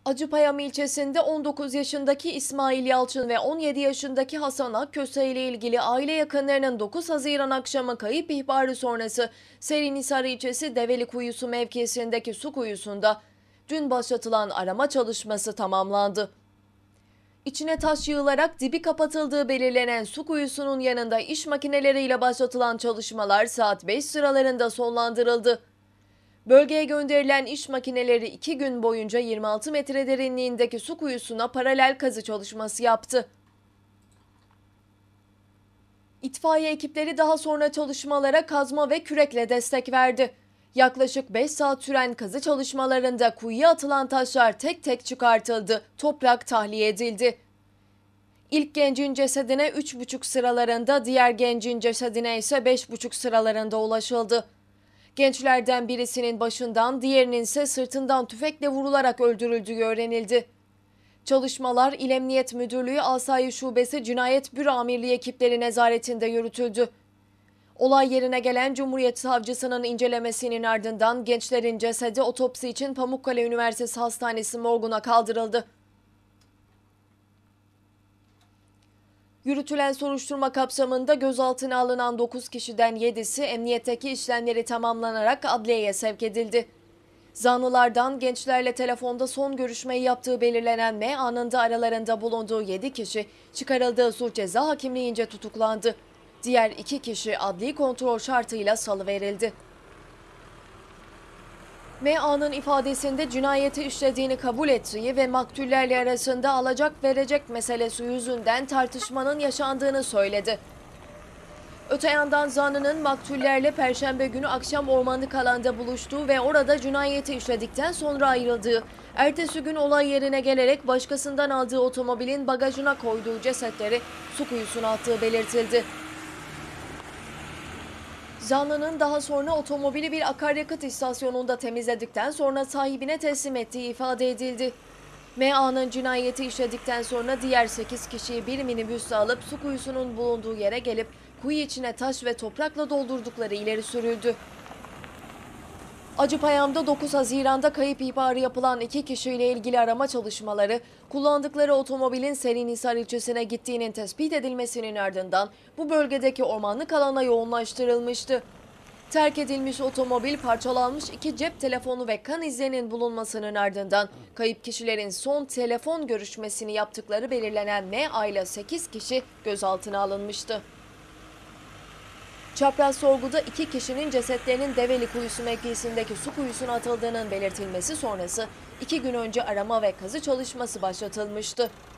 Acıpayam ilçesinde 19 yaşındaki İsmail Yalçın ve 17 yaşındaki Hasan Akköse ile ilgili aile yakınlarının 9 Haziran akşamı kayıp ihbarı sonrası Serinhisar ilçesi Develikuyusu mevkisindeki su kuyusunda dün başlatılan arama çalışması tamamlandı. İçine taş yığılarak dibi kapatıldığı belirlenen su kuyusunun yanında iş makineleriyle başlatılan çalışmalar saat 5 sıralarında sonlandırıldı. Bölgeye gönderilen iş makineleri 2 gün boyunca 26 metre derinliğindeki su kuyusuna paralel kazı çalışması yaptı. İtfaiye ekipleri daha sonra çalışmalara kazma ve kürekle destek verdi. Yaklaşık 5 saat süren kazı çalışmalarında kuyuya atılan taşlar tek tek çıkartıldı, toprak tahliye edildi. İlk gencin cesedine 3,5 sıralarında, diğer gencin cesedine ise 5,5 sıralarında ulaşıldı. Gençlerden birisinin başından, diğerinin ise sırtından tüfekle vurularak öldürüldüğü öğrenildi. Çalışmalar İl Emniyet Müdürlüğü Asayiş Şubesi Cinayet Büro Amirliği ekipleri nezaretinde yürütüldü. Olay yerine gelen Cumhuriyet Savcısının incelemesinin ardından gençlerin cesedi otopsi için Pamukkale Üniversitesi Hastanesi morguna kaldırıldı. Yürütülen soruşturma kapsamında gözaltına alınan 9 kişiden 7'si emniyetteki işlemleri tamamlanarak adliyeye sevk edildi. Zanlılardan gençlerle telefonda son görüşmeyi yaptığı belirlenen M anında aralarında bulunduğu 7 kişi çıkarıldığı suç ceza hakimliğince tutuklandı. Diğer 2 kişi adli kontrol şartıyla salıverildi. M.A.'nın ifadesinde cinayeti işlediğini kabul ettiği ve maktullerle arasında alacak verecek meselesi yüzünden tartışmanın yaşandığını söyledi. Öte yandan zanlının maktullerle Perşembe günü akşam ormanlık alanda buluştuğu ve orada cinayeti işledikten sonra ayrıldığı, ertesi gün olay yerine gelerek başkasından aldığı otomobilin bagajına koyduğu cesetleri su kuyusuna attığı belirtildi. Zanlının daha sonra otomobili bir akaryakıt istasyonunda temizledikten sonra sahibine teslim ettiği ifade edildi. M.A.'nın cinayeti işledikten sonra diğer 8 kişiyi bir minibüsle alıp su kuyusunun bulunduğu yere gelip kuyu içine taş ve toprakla doldurdukları ileri sürüldü. Acıpayam'da 9 Haziran'da kayıp ihbarı yapılan 2 kişiyle ilgili arama çalışmaları, kullandıkları otomobilin Serinhisar ilçesine gittiğinin tespit edilmesinin ardından bu bölgedeki ormanlık alana yoğunlaştırılmıştı. Terk edilmiş otomobil, parçalanmış 2 cep telefonu ve kan izlerinin bulunmasının ardından kayıp kişilerin son telefon görüşmesini yaptıkları belirlenen M.A. ile 8 kişi gözaltına alınmıştı. Çapraz sorguda 2 kişinin cesetlerinin Develikuyusu mevkisindeki su kuyusuna atıldığının belirtilmesi sonrası 2 gün önce arama ve kazı çalışması başlatılmıştı.